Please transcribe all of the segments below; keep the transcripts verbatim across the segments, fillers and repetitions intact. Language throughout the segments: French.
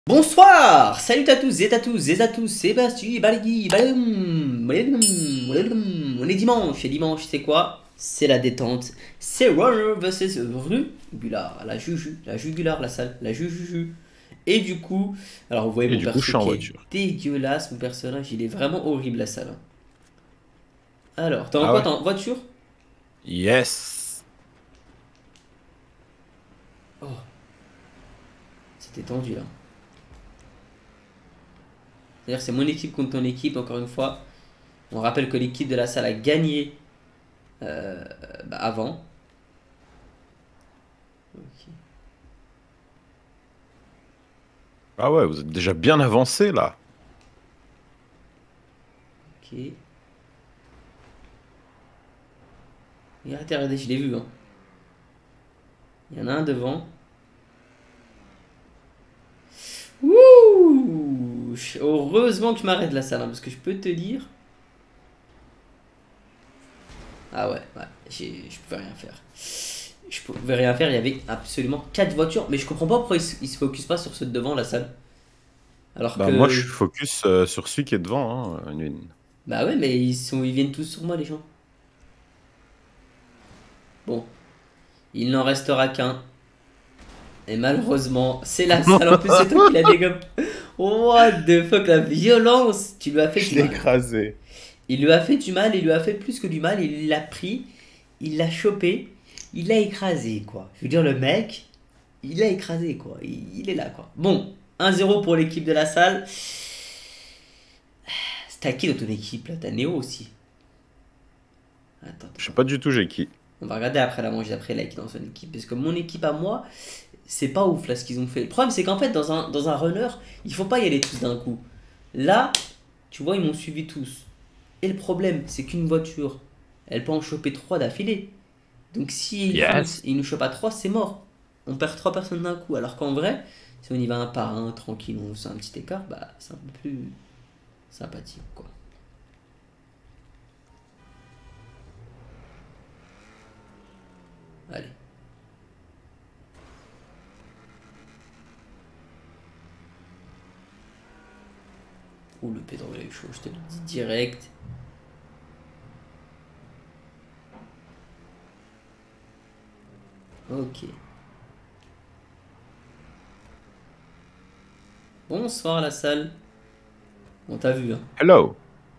Bonsoir, salut à tous et à tous et à tous, c'est Basti, Balagui, Balagoum, Balagoum, Balagoum. On est dimanche, et dimanche c'est quoi? C'est la détente, c'est Runner versus Rugular, la juju, la jugular, la salle, la jujuju. Et du coup, alors vous voyez Et mon du coup, je perso suis en qui est voiture. dégueulasse, mon personnage, il est vraiment horrible la salle. Alors, t'es en Ah quoi? ouais? T'es en voiture? Yes! Oh, c'était tendu là. C'est-à-dire c'est mon équipe contre ton équipe, encore une fois. On rappelle que l'équipe de la salle a gagné euh, bah, avant. Ok. Ah ouais, vous êtes déjà bien avancé là. Ok. Regardez, regardez, je l'ai vu. Hein. Il y en a un devant. Ouh! Heureusement que je m'arrête la salle, hein, parce que je peux te dire. Ah ouais, ouais, j'ai- je pouvais rien faire. Je pouvais rien faire, il y avait absolument quatre voitures, mais je comprends pas pourquoi ils se, ils se focusent pas sur ceux de devant la salle. Alors Bah moi, je que. suis focus euh, sur celui qui est devant. Hein, Nguyen. Bah ouais, mais ils, sont, ils viennent tous sur moi, les gens. Bon, il n'en restera qu'un. Et malheureusement, c'est la salle. En plus, c'est toi qui la dégomme. What the fuck, la violence! Tu lui as fait Je du l'ai mal. écrasé. Il lui a fait du mal, il lui a fait plus que du mal, il l'a pris, il l'a chopé, il l'a écrasé, quoi. Je veux dire, le mec, il l'a écrasé, quoi. Il, il est là, quoi. Bon, un zéro pour l'équipe de la salle. T'as qui dans ton équipe, là? T'as Néo aussi. Attends, Je sais attends. pas du tout j'ai qui. On va regarder après la manche d'après, là, qui est dans son équipe. Parce que mon équipe à moi, c'est pas ouf, là, ce qu'ils ont fait. Le problème, c'est qu'en fait, dans un, dans un runner, il faut pas y aller tous d'un coup. Là, tu vois, ils m'ont suivi tous. Et le problème, c'est qu'une voiture, elle peut en choper trois d'affilée. Donc si ils foncent Yes! et ils nous chopent à trois, c'est mort. On perd trois personnes d'un coup. Alors qu'en vrai, si on y va un par un, tranquille, on fait un petit écart, bah c'est un peu plus sympathique, quoi. Allez. Ouh, le pédro il est chaud, je te le dis direct. Ok. Bonsoir la salle. On t'a vu, hein. Hello!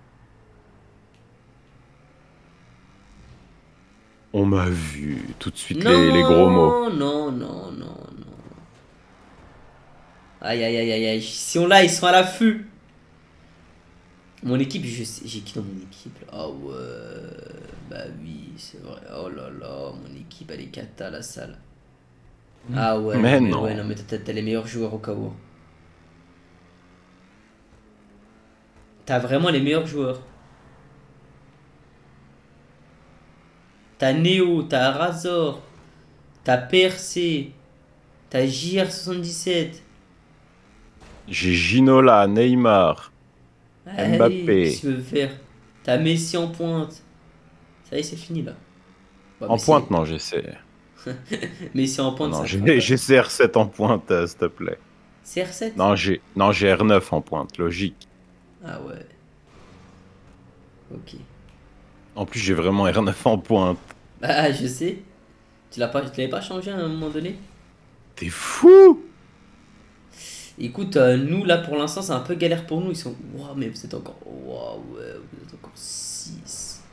On m'a vu. Tout de suite les, les gros mots. Non, non, non, non, non. Aïe, aïe, aïe, aïe, aïe. Si on l'a, ils sont à l'affût. Mon équipe, je sais. J'ai qui dans mon équipe là? Ah ouais. Bah oui, c'est vrai. Oh là là, mon équipe, elle est cata, la salle. Ah ouais, non Mais mais ouais, non non. mais t'as t'as les meilleurs joueurs au cas où. T'as vraiment les meilleurs joueurs. T'as Neo, t'as Razor, t'as P R C, t'as J R soixante-dix-sept. J'ai Ginola, Neymar, Allez, qu'est-ce que Mbappé. tu veux faire? T'as Messi en pointe. Ça y est, c'est fini là. Bon, En Messi, pointe, non, j'essaie. Messi en Non, pointe, non, ça craint j'ai pas. j'ai C R sept en pointe, euh, s'il te plaît. C R sept? Non, j'ai non, j'ai R neuf en pointe, logique. Ah ouais, ok. En plus, j'ai vraiment R neuf en pointe. Bah, je sais. Tu l'as pas, tu l'avais pas changé à un moment donné? T'es fou! Écoute, euh, nous là pour l'instant c'est un peu galère pour nous. Ils sont. Waouh, mais vous êtes encore. Waouh, ouais, vous êtes encore six.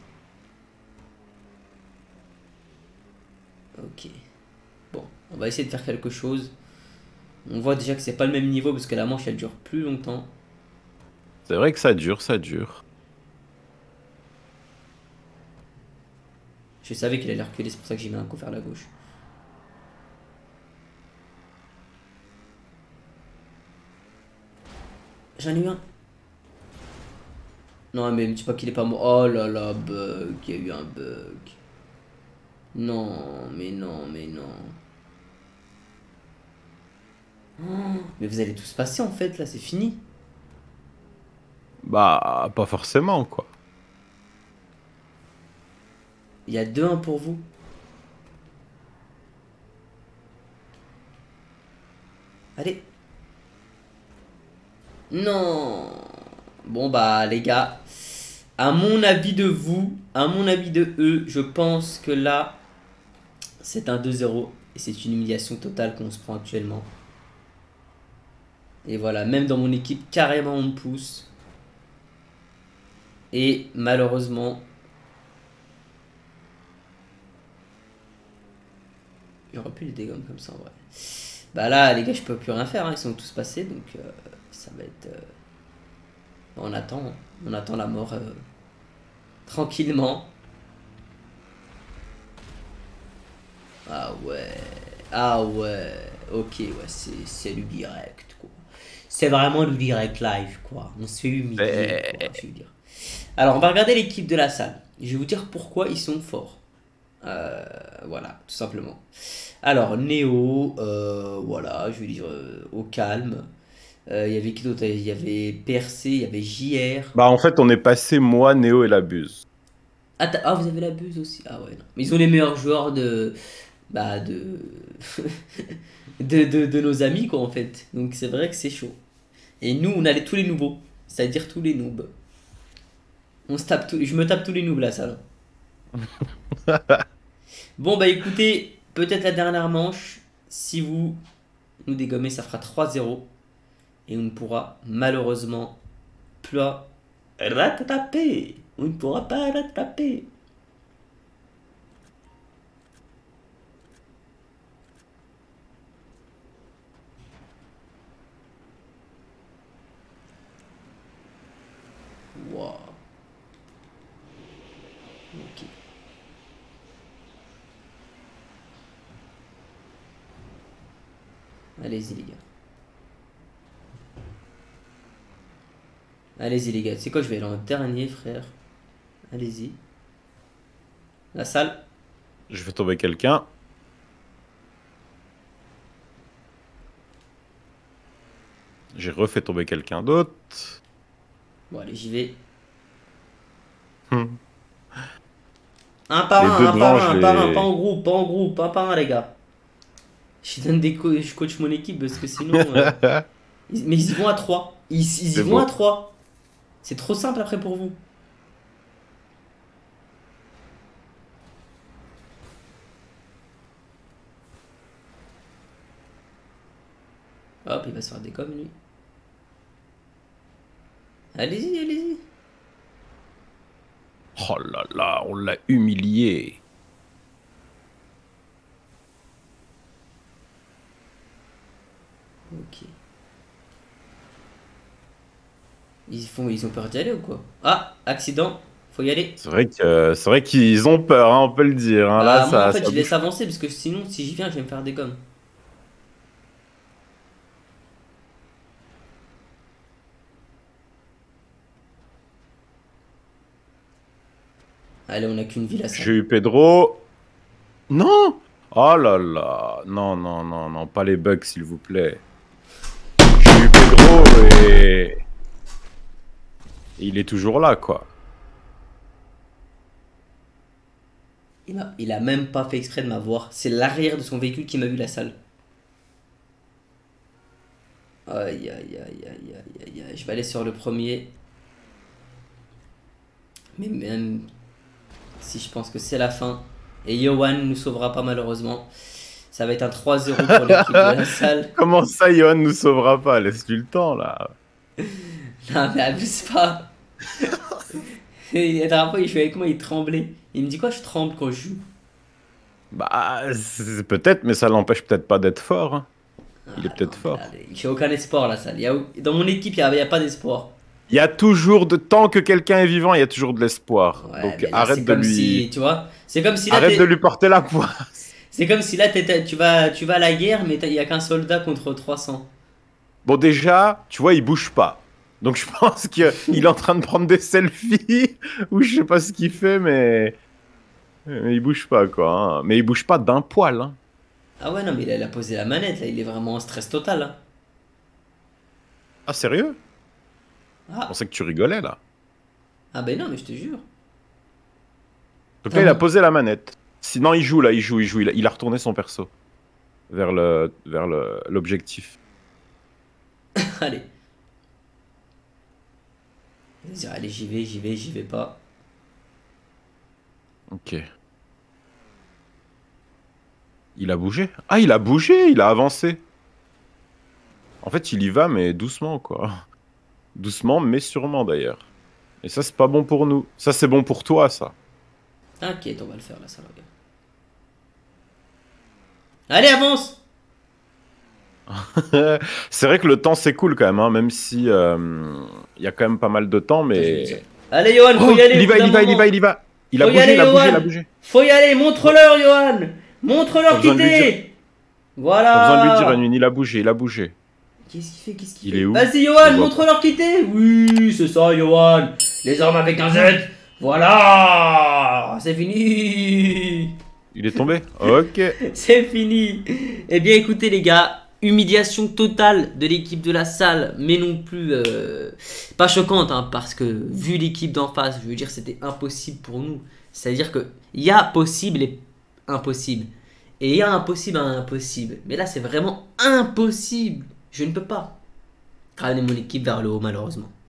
Ok. Bon, on va essayer de faire quelque chose. On voit déjà que c'est pas le même niveau parce que la manche elle dure plus longtemps. C'est vrai que ça dure, ça dure. Je savais qu'il allait reculer, c'est pour ça que j'ai mis un coup vers la gauche. J'en ai eu un. Non, mais me dis pas qu'il est pas mort. Oh là là, bug. Il y a eu un bug. Non, mais non, mais non. Oh, mais vous allez tous passer en fait là, c'est fini. Bah, pas forcément, quoi. Il y a deux un pour vous. Allez. Non. Bon bah les gars, à mon avis de vous, à mon avis de eux, je pense que là, c'est un deux zéro. Et c'est une humiliation totale qu'on se prend actuellement. Et voilà, même dans mon équipe, carrément on me pousse. Et malheureusement... J'aurais pu les dégommer comme ça en vrai. Bah là, les gars, je peux plus rien faire, hein, ils sont tous passés, donc euh, ça va être... Euh... On attend, on attend la mort euh, tranquillement. Ah ouais, ah ouais, ok, ouais, c'est du direct, quoi. C'est vraiment du direct live, quoi. On se fait humilier, quoi, je veux dire. Alors, on va regarder l'équipe de la salle. Je vais vous dire pourquoi ils sont forts. Euh, voilà, tout simplement. Alors, Néo, euh, voilà, je vais dire euh, au calme. Il euh, y avait qui d'autre? Il y avait P R C, il y avait J R. Bah en fait, on est passé moi, Néo et la Buse. Ah, ah, vous avez la Buse aussi. Ah ouais, non. Mais ils ont les meilleurs joueurs de... Bah, de... de, de, de nos amis, quoi, en fait. Donc c'est vrai que c'est chaud. Et nous, on a les, tous les nouveaux. C'est-à-dire tous les noobs. On se tape tout, je me tape tous les noobs, là, ça. Bon, bah écoutez, peut-être la dernière manche. Si vous nous dégommez, ça fera trois zéro. Et on ne pourra malheureusement plus rattraper. On ne pourra pas rattraper. Wow. Ok. Allez-y les gars. Allez-y les gars. Tu sais quoi, je vais aller en dernier, frère. Allez-y. La salle. Je vais tomber quelqu'un. J'ai refait tomber quelqu'un d'autre. Bon, allez, j'y vais. Hum. Un par Les un, deux un devant, par un, je un par un, les- pas en groupe, pas en groupe, un par un, les gars. Je donne des co je coach mon équipe parce que sinon. euh, ils- Mais ils y vont à trois. Ils, ils y C'est vont à bon. trois. C'est trop simple après pour vous. Hop, il va se faire des coms lui. Allez-y, allez-y. Oh là là, on l'a humilié. Ok. Ils font, ils ont peur d'y aller ou quoi? Ah, accident. Faut y aller. C'est vrai que c'est vrai qu'ils ont peur, hein, on peut le dire. Hein. Là, Bah moi en ça, fait ça je laisse bouge. avancer parce que sinon si j'y viens je vais me faire des coms. Allez, on a qu'une vie la J'ai salle. eu Pedro. Non! Oh là là. Non, non, non, non, pas les bugs, s'il vous plaît. J'ai eu Pedro et... Il est toujours là, quoi. Il a, il a même pas fait exprès de m'avoir. C'est l'arrière de son véhicule qui m'a vu la salle. Aïe aïe aïe aïe aïe aïe aïe. Je vais aller sur le premier. Mais même si je pense que c'est la fin. Et Yohan nous sauvera pas malheureusement. Ça va être un trois zéro pour l'équipe de la salle. Comment ça, Johan nous sauvera pas? Laisse-lui le temps, là. Non mais abuse pas. Et la dernière fois il jouait avec moi, il tremblait. Il me dit quoi, je tremble quand je joue? Bah, c'est- peut-être, mais ça l'empêche peut-être pas d'être fort. Hein. Il est Ah non, peut-être mais fort. là, j'ai aucun espoir la salle. Il y a, dans mon équipe, il n'y a, il y a pas d'espoir. Il y a toujours de tant que quelqu'un est vivant, il y a toujours de l'espoir. Ouais, Donc mais là, arrête c'est de comme lui, si, tu vois, c'est comme si là, arrête t'es- de lui porter la poisse. c'est comme si là, t'es- t'es- tu vas, tu vas à la guerre, mais il y a qu'un soldat contre trois cents. Bon déjà, tu vois, il bouge pas. Donc je pense qu'il est en train de prendre des selfies ou je sais pas ce qu'il fait, mais... mais il bouge pas quoi. Hein. Mais il bouge pas d'un poil. Hein. Ah ouais, non, mais il a, il a posé la manette, là, il est vraiment en stress total. Hein. Ah sérieux? Je Ah, pensais que tu rigolais là. ah ben non, mais je te jure. Donc là, il a posé la manette. Sinon, il joue là, il joue, il joue. Il a, il a retourné son perso vers le, vers le, l'objectif. Allez. Vas-y, allez, j'y vais, j'y vais, j'y vais pas. Ok. Il a bougé? Ah, il a bougé, il a avancé. En fait, il y va, mais doucement, quoi. Doucement, mais sûrement, d'ailleurs. Et ça, c'est pas bon pour nous. Ça, c'est bon pour toi, ça. T'inquiète, on va le faire, là, ça, regarde. Allez, avance! C'est vrai que le temps s'écoule quand même, hein, même si il euh, y a quand même pas mal de temps, Attends, je vais le dire. mais... Allez, Johan, faut Oh, y aller. il y au bout va, il d'un y va, il y moment. va, il y va. Il a Faut y bougé, aller, il a bougé, il a Johan. bougé. Faut y aller, montre-leur, Johan. Montre-leur Pas qui besoin de lui dire. t'es. Pas besoin de lui dire, Voilà. Anune, il a bougé, il a bougé. Qu'est-ce qu'il fait? Qu'est-ce qu'il Il fait? est où? Vas-y, Je Johan, le vois montre-leur qui t'es. Oui, c'est ça, Johan. Les armes avec un Z. Voilà. C'est fini. Il est tombé? Ok. C'est fini. Eh bien, écoutez, les gars, humiliation totale de l'équipe de la salle, mais non plus euh, pas choquante, hein, parce que vu l'équipe d'en face, je veux dire, c'était impossible pour nous. C'est-à-dire que il y a possible et impossible, et il y a impossible à impossible. Mais là, c'est vraiment impossible. Je ne peux pas ramener mon équipe vers le haut, malheureusement.